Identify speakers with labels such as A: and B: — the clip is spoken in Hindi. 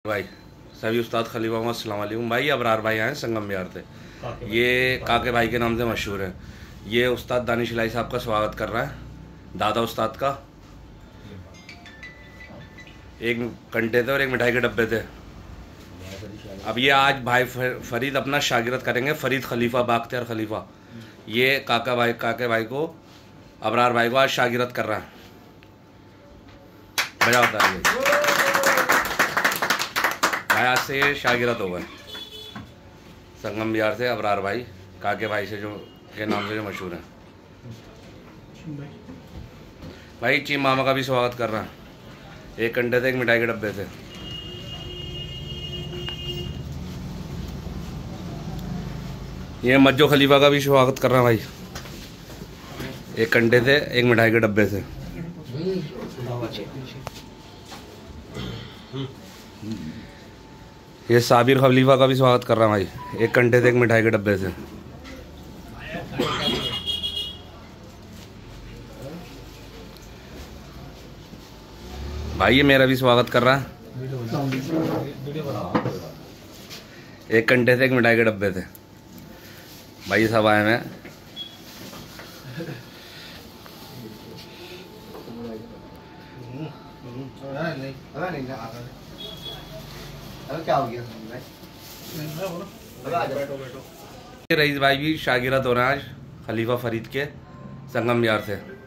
A: भाई सभी उस्ताद खलीफा अस्सलाम वालेकुम भाई। अबरार भाई आए संगम बिहार से, ये काके भाई के नाम से मशहूर है। ये उस्ताद दानिश इलाही साहब का स्वागत कर रहा है, दादा उस्ताद का। एक कंटे थे और एक मिठाई के डब्बे थे। अब ये आज भाई फरीद अपना शागिर्द करेंगे, फरीद खलीफा बाख्तियार खलीफा। ये काके भाई को, अबरार भाई को आज शागिर्द कर रहा है। मजा होता है भाई, आज से ये शागिर्द हो गए संगम बिहार से। अबरार भाई काके भाई से जो के नाम से जो मशहूर है भाई। चीम मामा का भी स्वागत कर रहा है। एक अंडे थे, एक मिठाई के डब्बे थे। ये मज्जो खलीफा का भी स्वागत कर रहा है भाई। एक अंडे थे, एक मिठाई के डब्बे थे। ये साबिर खलीफा का भी स्वागत कर रहा है भाई। एक कंटे थे, एक मिठाई के डब्बे से। भाई ये मेरा भी स्वागत कर रहा है। एक कंटे थे, एक मिठाई के डब्बे थे। भाई सब आए हैं।
B: क्या हो गया
A: रईस भाई भी शागिर्द हो रहे हैं आज खलीफा फरीद के संगम बिहार से।